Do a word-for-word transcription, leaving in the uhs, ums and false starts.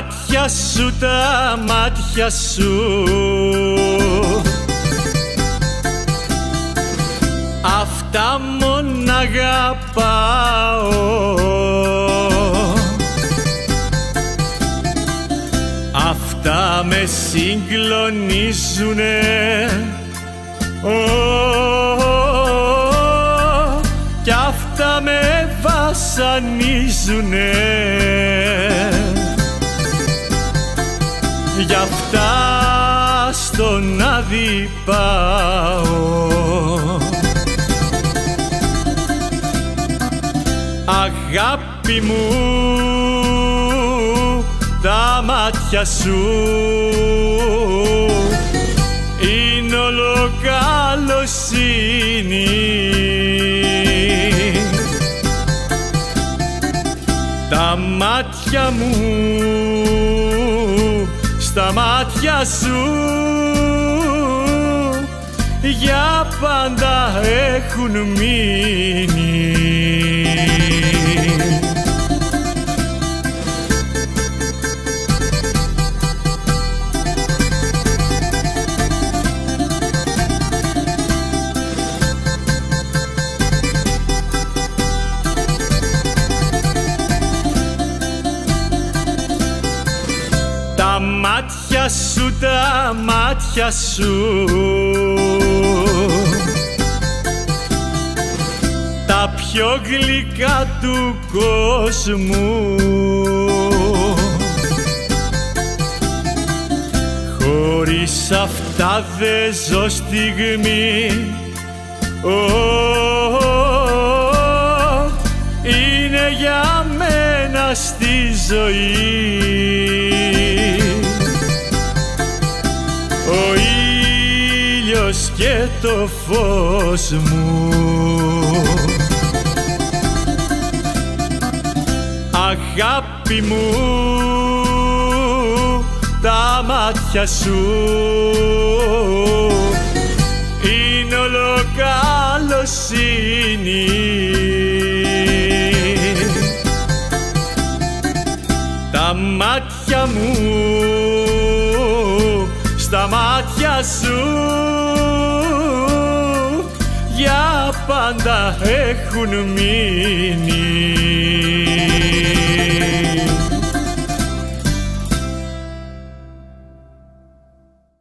μάτια σου, τα μάτια σου, αυτά μόνο αγαπάω, αυτά με συγκλονίζουνε, oh, κι αυτά με βασανίζουνε. Γι' αυτά στον Άδη πάω. Αγάπη μου, τα μάτια σου είναι όλο καλοσύνη. Τα μάτια μου στα μάτια σου για πάντα έχουν μείνει. Τα μάτια σου, τα μάτια σου, τα πιο γλυκά του κόσμου, χωρίς αυτά δε ζω στιγμή, oh, oh, oh, είναι για μένα στη ζωή. Ο ήλιος και το φως μου, αγάπη μου, τα μάτια σου είναι όλο καλοσύνη. Τα μάτια μου στα μάτια σου για πάντα έχουν μείνει.